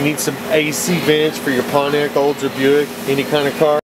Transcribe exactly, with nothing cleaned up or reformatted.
need some A C vents for your Pontiac, Olds, or Buick, any kind of car,